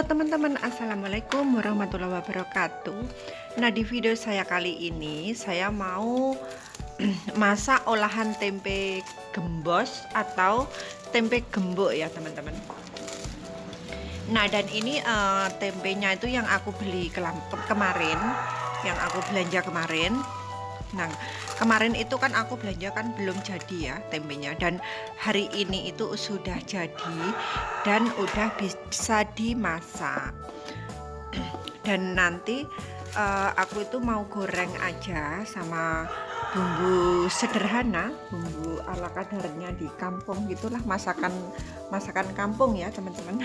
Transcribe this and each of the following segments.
Halo teman-teman, assalamualaikum warahmatullahi wabarakatuh. Nah, di video saya kali ini saya mau masak olahan tempe gembos atau tempe gembok ya teman-teman. Nah, dan ini tempenya itu yang aku beli kemarin, yang aku belanja kemarin. Nah, kemarin itu kan aku belanja kan belum jadi ya tempenya, dan hari ini itu sudah jadi dan udah bisa dimasak. Dan nanti aku itu mau goreng aja sama bumbu sederhana, bumbu ala kadarnya di kampung gitulah, masakan kampung ya teman-teman.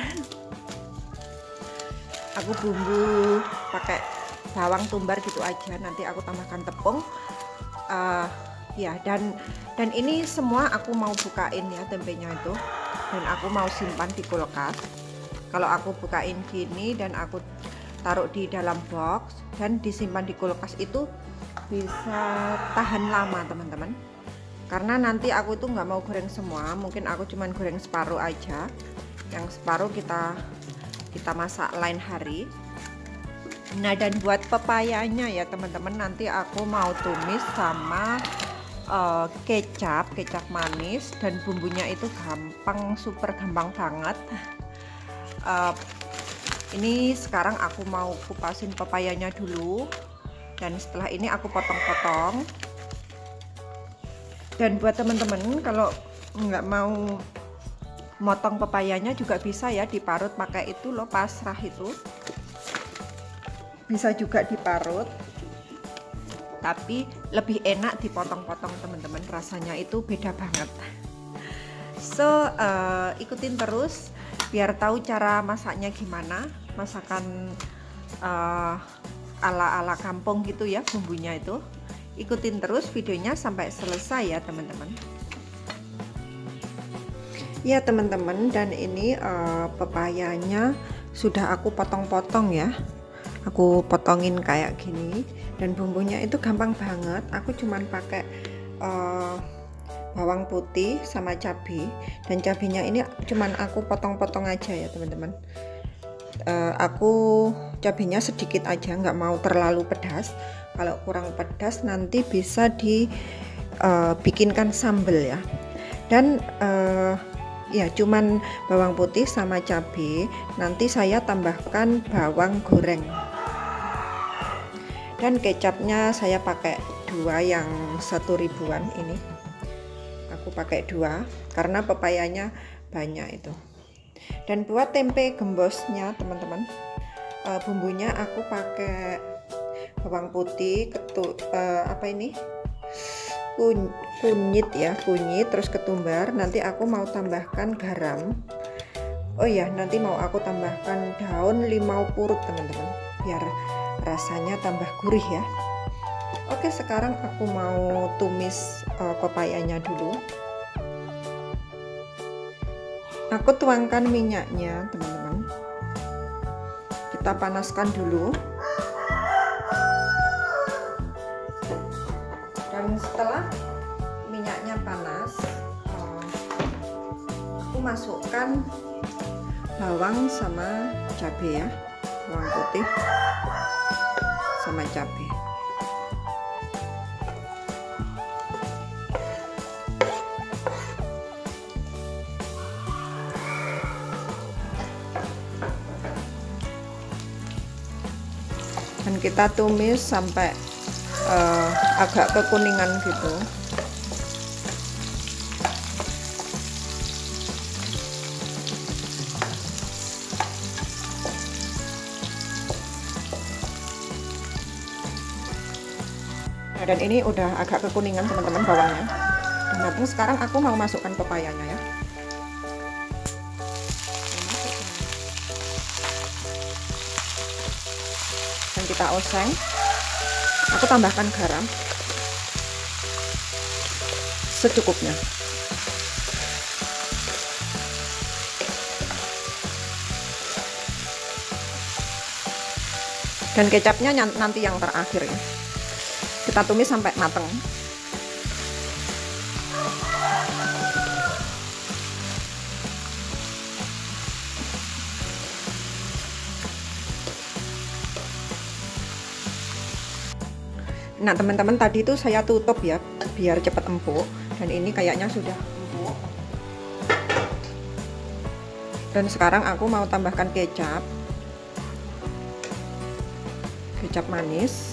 Aku bumbu pakai bawang tumbar gitu aja, nanti aku tambahkan tepung. Ya, dan ini semua aku mau bukain ya tempenya itu, dan aku mau simpan di kulkas. Kalau aku bukain gini dan aku taruh di dalam box dan disimpan di kulkas itu bisa tahan lama teman-teman, karena nanti aku itu nggak mau goreng semua, mungkin aku cuman goreng separuh aja, yang separuh kita masak lain hari. Nah, dan buat pepayanya ya teman-teman, nanti aku mau tumis sama kecap manis, dan bumbunya itu gampang, super gampang banget. Ini sekarang aku mau kupasin pepayanya dulu, dan setelah ini aku potong-potong. Dan buat teman-teman kalau nggak mau motong pepayanya juga bisa ya, diparut pakai itu loh, pasrah itu bisa juga diparut, tapi lebih enak dipotong-potong teman-teman, rasanya itu beda banget. So ikutin terus biar tahu cara masaknya gimana, masakan ala-ala kampung gitu ya bumbunya itu. Ikutin terus videonya sampai selesai ya teman-teman. Ya teman-teman, dan ini pepayanya sudah aku potong-potong ya, aku potongin kayak gini, dan bumbunya itu gampang banget. Aku cuman pakai bawang putih sama cabai, dan cabenya ini cuman aku potong-potong aja ya teman-teman. Aku cabenya sedikit aja, nggak mau terlalu pedas. Kalau kurang pedas nanti bisa dibikinkan sambal ya. Dan ya cuman bawang putih sama cabai, nanti saya tambahkan bawang goreng. Dan kecapnya saya pakai 2 yang 1 ribuan ini, aku pakai 2 karena pepayanya banyak itu. Dan buat tempe gembosnya teman-teman, bumbunya aku pakai bawang putih, kunyit ya, terus ketumbar. Nanti aku mau tambahkan garam. Oh ya, nanti mau aku tambahkan daun limau purut teman-teman, biar rasanya tambah gurih ya. Oke, sekarang aku mau tumis pepayanya dulu. Aku tuangkan minyaknya teman-teman, kita panaskan dulu. Dan setelah minyaknya panas, aku masukkan bawang sama cabai ya, bawang putih sama cabai. Dan kita tumis sampai agak kekuningan gitu. Nah, dan ini udah agak kekuningan teman-teman bawangnya. Nah, sekarang aku mau masukkan pepayanya ya. Dan kita oseng. Aku tambahkan garam secukupnya. Dan kecapnya nanti yang terakhir ya. Kita tumis sampai mateng. Nah teman-teman, tadi tuh saya tutup ya biar cepat empuk, dan ini kayaknya sudah empuk. Dan sekarang aku mau tambahkan kecap manis.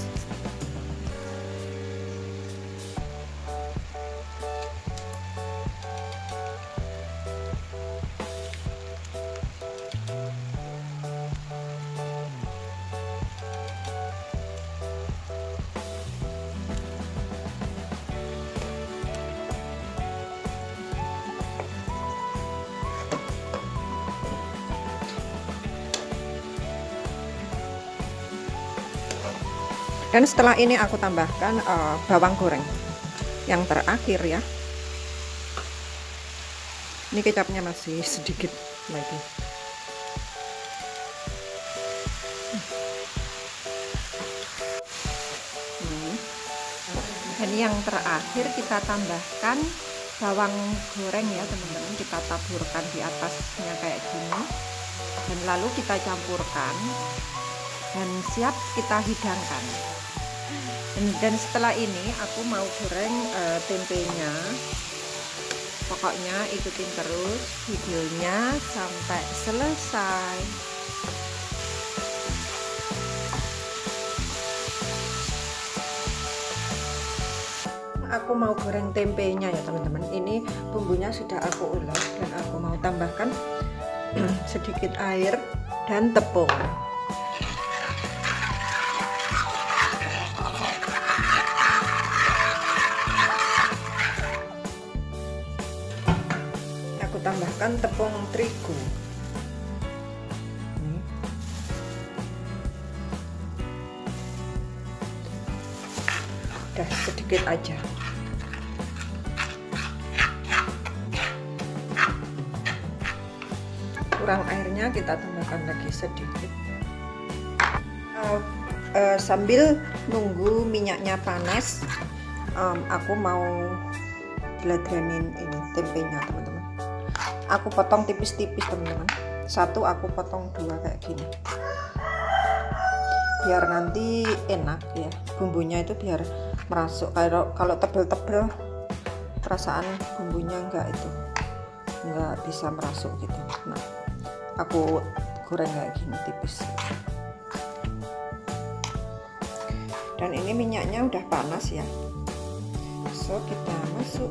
Dan setelah ini aku tambahkan bawang goreng yang terakhir ya. Ini kecapnya masih sedikit lagi. Dan yang terakhir kita tambahkan bawang goreng ya teman-teman, kita taburkan di atasnya kayak gini, dan lalu kita campurkan dan siap kita hidangkan. Dan setelah ini aku mau goreng tempenya. Pokoknya ikutin terus videonya sampai selesai. Aku mau goreng tempenya ya teman-teman. Ini bumbunya sudah aku ulek, dan aku mau tambahkan sedikit air dan tepung. Aku tambahkan tepung terigu. Udah sedikit aja. Kurang airnya kita tambahkan lagi sedikit. Sambil nunggu minyaknya panas, aku mau blendin ini tempenya teman-teman. Aku potong tipis-tipis teman-teman. Satu aku potong dua kayak gini, biar nanti enak ya, bumbunya itu biar merasuk. Kalau tebel-tebel perasaan bumbunya enggak bisa merasuk gitu. Nah aku goreng kayak gini tipis. Dan ini minyaknya udah panas ya, so kita masuk.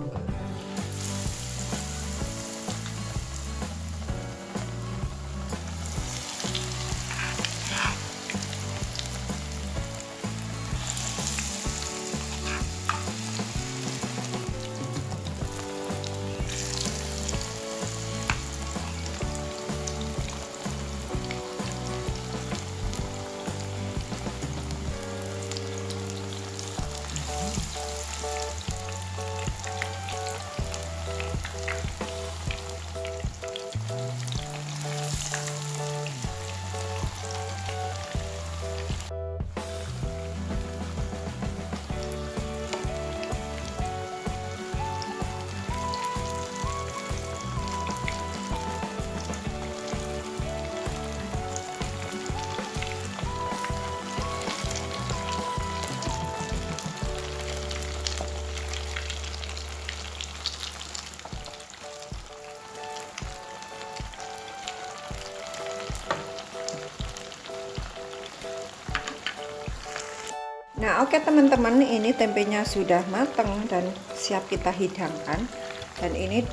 Nah oke teman-teman, ini tempenya sudah matang dan siap kita hidangkan. Dan ini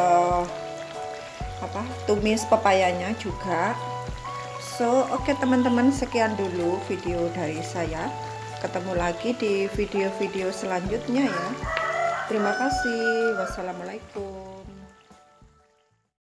tumis pepayanya juga. So oke teman-teman, sekian dulu video dari saya. Ketemu lagi di video-video selanjutnya ya. Terima kasih. Wassalamualaikum.